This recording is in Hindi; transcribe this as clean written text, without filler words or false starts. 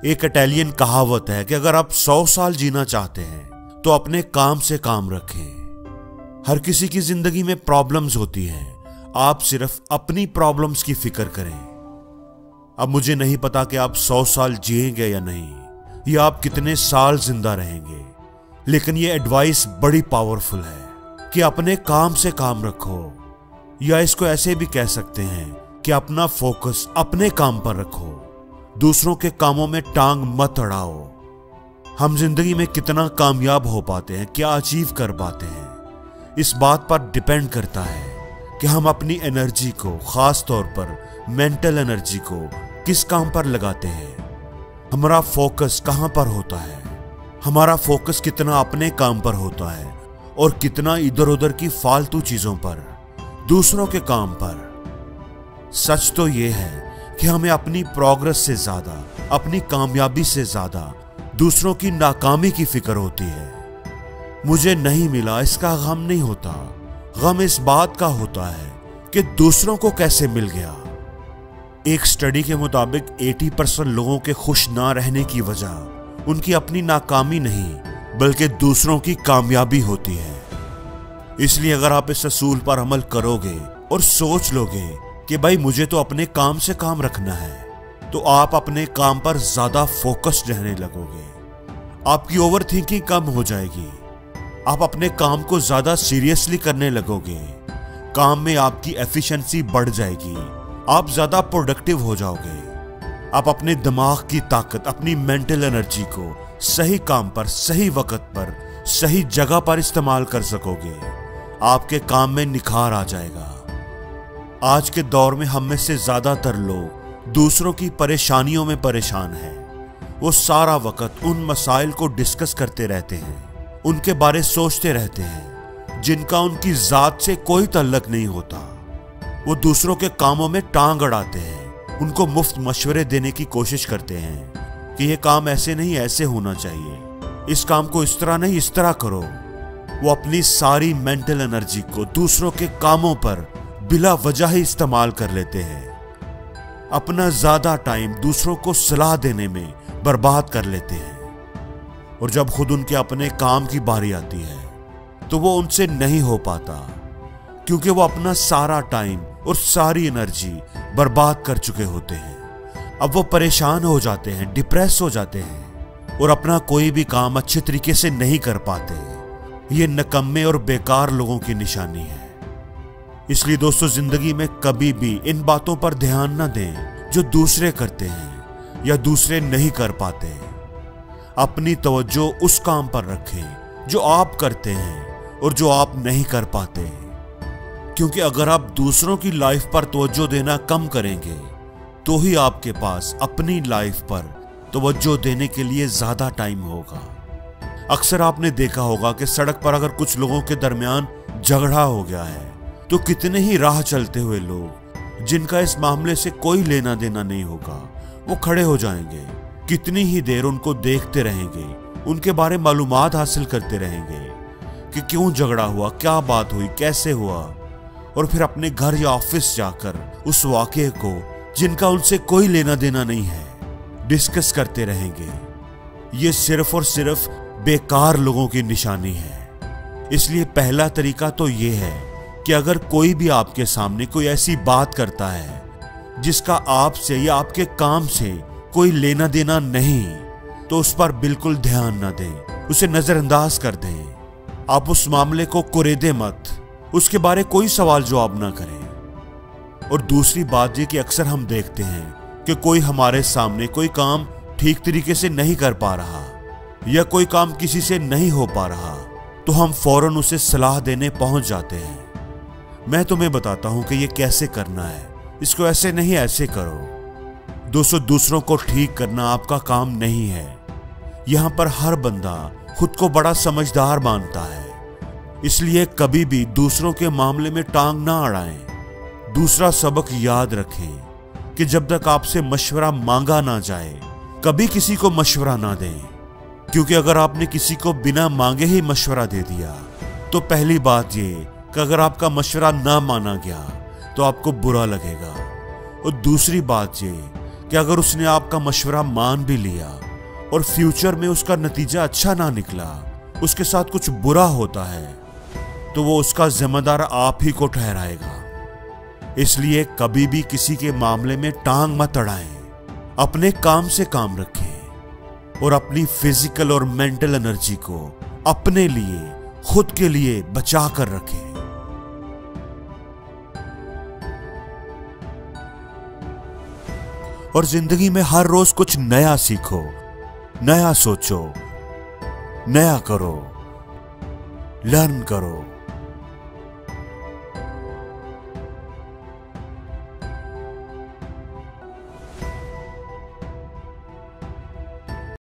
एक इटालियन कहावत है कि अगर आप 100 साल जीना चाहते हैं तो अपने काम से काम रखें। हर किसी की जिंदगी में प्रॉब्लम्स होती हैं, आप सिर्फ अपनी प्रॉब्लम्स की फिक्र करें। अब मुझे नहीं पता कि आप 100 साल जिएंगे या नहीं, या आप कितने साल जिंदा रहेंगे, लेकिन ये एडवाइस बड़ी पावरफुल है कि अपने काम से काम रखो, या इसको ऐसे भी कह सकते हैं कि अपना फोकस अपने काम पर रखो, दूसरों के कामों में टांग मत अड़ाओ। हम जिंदगी में कितना कामयाब हो पाते हैं, क्या अचीव कर पाते हैं, इस बात पर डिपेंड करता है कि हम अपनी एनर्जी को, खास तौर पर मेंटल एनर्जी को किस काम पर लगाते हैं। हमारा फोकस कहां पर होता है, हमारा फोकस कितना अपने काम पर होता है और कितना इधर उधर की फालतू चीजों पर, दूसरों के काम पर। सच तो यह है कि हमें अपनी प्रोग्रेस से ज्यादा, अपनी कामयाबी से ज्यादा दूसरों की नाकामी की फिक्र होती है। मुझे नहीं मिला इसका गम नहीं होता, गम इस बात का होता है कि दूसरों को कैसे मिल गया। एक स्टडी के मुताबिक 80% लोगों के खुश ना रहने की वजह उनकी अपनी नाकामी नहीं, बल्कि दूसरों की कामयाबी होती है। इसलिए अगर आप इस असूल पर अमल करोगे और सोच लोगे कि भाई मुझे तो अपने काम से काम रखना है, तो आप अपने काम पर ज्यादा फोकस्ड रहने लगोगे। आपकी ओवर थिंकिंग कम हो जाएगी, आप अपने काम को ज्यादा सीरियसली करने लगोगे, काम में आपकी एफिशिएंसी बढ़ जाएगी, आप ज्यादा प्रोडक्टिव हो जाओगे। आप अपने दिमाग की ताकत, अपनी मेंटल एनर्जी को सही काम पर, सही वक्त पर, सही जगह पर इस्तेमाल कर सकोगे। आपके काम में निखार आ जाएगा। आज के दौर में हम में से ज्यादातर लोग दूसरों की परेशानियों में परेशान हैं। वो सारा वक्त उन मसाइल को डिस्कस करते रहते हैं, उनके बारे सोचते रहते हैं जिनका उनकी जात से कोई ताल्लुक नहीं होता। वो दूसरों के कामों में टांग अड़ाते हैं, उनको मुफ्त मशवरे देने की कोशिश करते हैं कि ये काम ऐसे नहीं, ऐसे होना चाहिए, इस काम को इस तरह नहीं, इस तरह करो। वो अपनी सारी मेंटल एनर्जी को दूसरों के कामों पर बिला वजह ही इस्तेमाल कर लेते हैं। अपना ज्यादा टाइम दूसरों को सलाह देने में बर्बाद कर लेते हैं, और जब खुद उनके अपने काम की बारी आती है तो वो उनसे नहीं हो पाता, क्योंकि वो अपना सारा टाइम और सारी एनर्जी बर्बाद कर चुके होते हैं। अब वो परेशान हो जाते हैं, डिप्रेस हो जाते हैं और अपना कोई भी काम अच्छे तरीके से नहीं कर पाते। ये नकम्मे और बेकार लोगों की निशानी है। इसलिए दोस्तों, जिंदगी में कभी भी इन बातों पर ध्यान न दें जो दूसरे करते हैं या दूसरे नहीं कर पाते। अपनी तवज्जो उस काम पर रखें जो आप करते हैं और जो आप नहीं कर पाते, क्योंकि अगर आप दूसरों की लाइफ पर तवज्जो देना कम करेंगे तो ही आपके पास अपनी लाइफ पर तवज्जो देने के लिए ज्यादा टाइम होगा। अक्सर आपने देखा होगा कि सड़क पर अगर कुछ लोगों के दरमियान झगड़ा हो गया है तो कितने ही राह चलते हुए लोग, जिनका इस मामले से कोई लेना देना नहीं होगा, वो खड़े हो जाएंगे, कितनी ही देर उनको देखते रहेंगे, उनके बारे में मालूमात हासिल करते रहेंगे कि क्यों झगड़ा हुआ, क्या बात हुई, कैसे हुआ, और फिर अपने घर या ऑफिस जाकर उस वाकये को, जिनका उनसे कोई लेना देना नहीं है, डिस्कस करते रहेंगे। ये सिर्फ और सिर्फ बेकार लोगों की निशानी है। इसलिए पहला तरीका तो ये है कि अगर कोई भी आपके सामने कोई ऐसी बात करता है जिसका आपसे या आपके काम से कोई लेना देना नहीं, तो उस पर बिल्कुल ध्यान न दें, उसे नजरअंदाज कर दें। आप उस मामले को कुरेदे मत, उसके बारे कोई सवाल जवाब ना करें। और दूसरी बात ये कि अक्सर हम देखते हैं कि कोई हमारे सामने कोई काम ठीक तरीके से नहीं कर पा रहा या कोई काम किसी से नहीं हो पा रहा, तो हम फौरन उसे सलाह देने पहुंच जाते हैं। मैं तुम्हें बताता हूं कि ये कैसे करना है, इसको ऐसे नहीं, ऐसे करो। दोस्तों, दूसरों को ठीक करना आपका काम नहीं है। यहां पर हर बंदा खुद को बड़ा समझदार मानता है, इसलिए कभी भी दूसरों के मामले में टांग ना अड़ाएं। दूसरा सबक याद रखें कि जब तक आपसे मशवरा मांगा ना जाए, कभी किसी को मशवरा ना दें, क्योंकि अगर आपने किसी को बिना मांगे ही मशवरा दे दिया तो पहली बात ये कि अगर आपका मशवरा ना माना गया तो आपको बुरा लगेगा, और दूसरी बात ये कि अगर उसने आपका मशवरा मान भी लिया और फ्यूचर में उसका नतीजा अच्छा ना निकला, उसके साथ कुछ बुरा होता है, तो वो उसका जिम्मेदार आप ही को ठहराएगा। इसलिए कभी भी किसी के मामले में टांग मत अड़ाएं, अपने काम से काम रखें और अपनी फिजिकल और मेंटल एनर्जी को अपने लिए, खुद के लिए बचा कर रखें। और जिंदगी में हर रोज कुछ नया सीखो, नया सोचो, नया करो, लर्न करो।